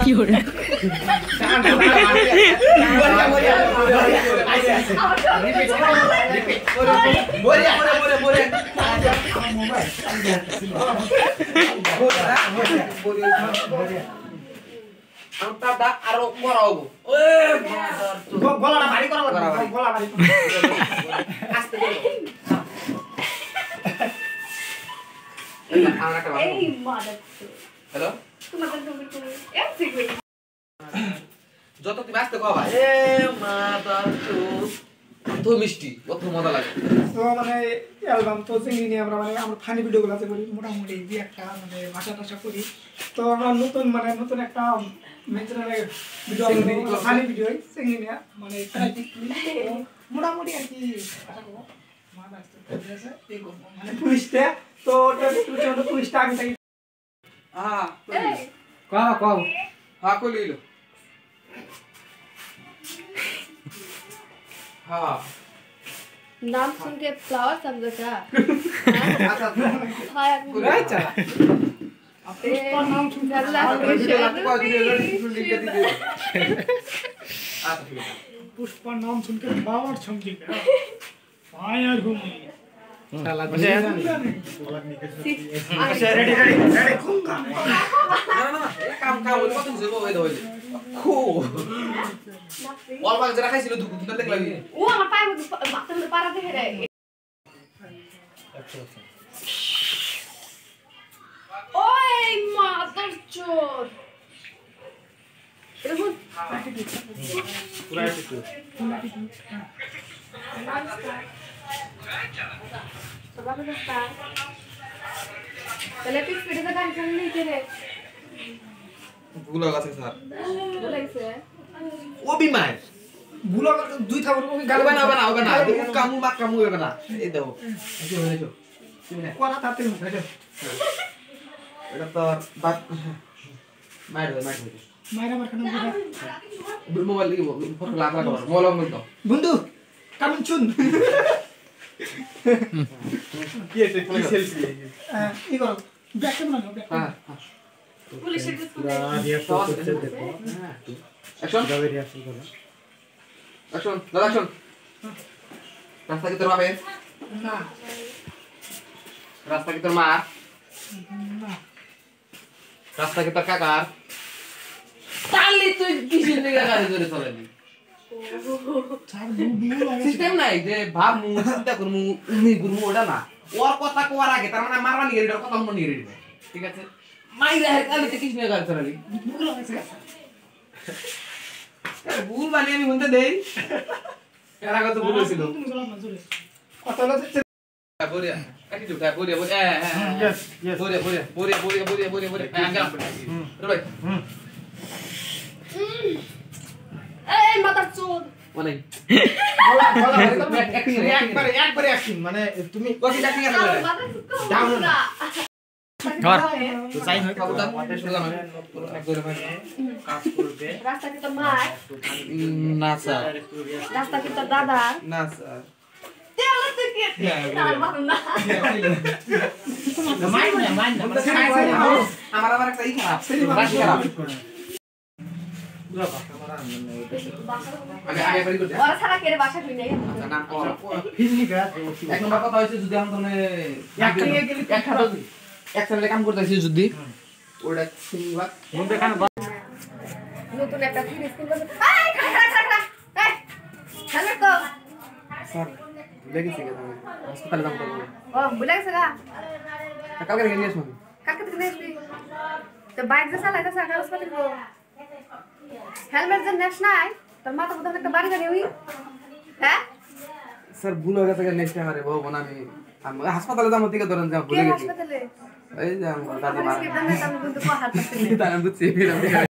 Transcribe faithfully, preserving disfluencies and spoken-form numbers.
কি হরে আমটা আরো বড় হবো ওই গলাটা ভারী করা গলা ভারী আস্তে করে এই মাদার হ্যালো তোমাদের তুমি তুমি এক সেকেন্ড যত তুমি আসতে কবা এ মাদার তো মিষ্টি কত মজা লাগে তো মানে অ্যালবাম তো চিংড়ি নিয়ে আমরা মানে আমরা ফানি ভিডিওগুলো আছে করি মোটামুটি দুই একটা মানে ভাষা টাষা করি তো আমরা নতুন মানে নতুন একটা মেন্টালের ভিডিও ফানি ভিডিও চিংড়ি নিয়ে মানে মোটামুটি আর কি আশা করবো মানে টুইস্টে তো ওটা একটু টুইস্টটা আগে থেকে হ্যাঁ কাও কাও হ্যাঁ কই লইলো हाँ नाम सुन के फ्लावर समझो क्या अच्छा हाँ राइट चला पुष्पा नाम सुन के पुष्पा नाम सुन के फ्लावर समझ गया फायर हूँ चला अच्छा रेडी रेडी रेडी ना ना ना काम काम बोल कत से बोल दो खो অল বাগ জরা খাইছিল দুধ দুধ দেখলাবি ও আমার পায়ে বাথরুমে পারা দেখে রে ওই মাদার চোদ দেখুন পুরা একটু সবাই দেখতা তাহলে তুই স্পিডে গাড়ি চালালি কে রে ভুলা গেছে স্যার বলাইছে ও বিমার ভুলো দুই থাবর ওই গাল বানা বানা হবে না কামু মা কামু হবে না এই দাও এই যে হয়েছে কোনা তাতে হয়েছে এটা তো বাত মাইর দে মাইর দে মাইরা মার কেন মোবাইল দিব ফটো লাগ লাগ মোবাইল অন করতো বন্ধু কামিং চুন কি আছে কি সেলফি হ্যাঁ ই করো ব্যাক ক্যামেরা নাও ব্যাক হ্যাঁ পুলিশের কাছে অ্যাকশন যাবে রিঅ্যাকশন করো অ্যাকশন দাদা অ্যাকশন রাস্তা কি তোর বাপের না রাস্তা কি তোর মা না রাস্তা কি তোর কাকার তালি তুই কিসের দিকে গাড়ি ধরে চলাবি চার বুবু লাগে সিস্টেম নাই যে ভাব মু চিন্তা করমু উনি গুরমু ওটা না ওর কথা কোয়ার আগে তার মানে মারবা নিয়ে রেডি কথা মনে নিয়ে রেডি ঠিক আছে মাইরা হে তালি তুই কিসের গাড়ি চলাবি বুবু লাগে ভুল বানিয়ে আমি বলতে দেই এর আগে তো ভুল হয়েছিল তুমি চলা না জোরে কত লাগে Boria, কাটি দাও কা boria boria হ্যাঁ হ্যাঁ yes yes boria boria boria boria boria boria boria হ্যাঁ গেলাম হুম ভাই হুম এই মাদার চোদ মানে বলা বলা অ্যাক্টিং একবার একবার অ্যাকশন মানে তুমি কত অ্যাক্টিং আছে বলে ডাউন কর তো চাই হয় কাবুটা শুনলাম এক করে ভাই কাজ করবে রাস্তা কি তোর মার না স্যার রাস্তা কি তোর দাদা না স্যার তেলা তুই কি তার বাবা না মাইন না মাইন না আমার আবার একটা ই খারাপ বাসি খারাপ আগে আগে বাড়ি করতে ওরা সারা কেড়ে বাসা কই নাই আচ্ছা নাম কর ফিল্মি কা এক নম্বর কথা হইছে যদি আমি তোনে অ্যাক্টিং এ গেলি এক খারাপ একসাথে কাম করতেছি যদি ওটা সিংবাদ মন দেখান নতুন একটা ফ্রি স্কিন এই খাড়া খাড়া খাড়া এই হেলমেট তো স্যার ভুলে গেছি কেন হাসপাতালে যাম করব ও ভুলে গেছে গা কালকে রেখে নিয়ে আসবো কাকে থেকে নেসবি তো বাইক যে চালাইতে সাকা হাসপাতালে গো হেলমেট যে নেস নাই তোর মাথা মধ্যে একটা বাড়ি গাড়ি হই হ্যাঁ স্যার ভুল হয়ে গেছে নেক্সট টাইম আরে বাবু না আমি আমি হাসপাতালে যাম থেকে ধরেন যা ভুলে কে গেছি হাসপাতালে এই যে আমার দাদি পুলিশ মারা কি দামে দামে কিন্তু কো হাত তাই আমি বুঝছি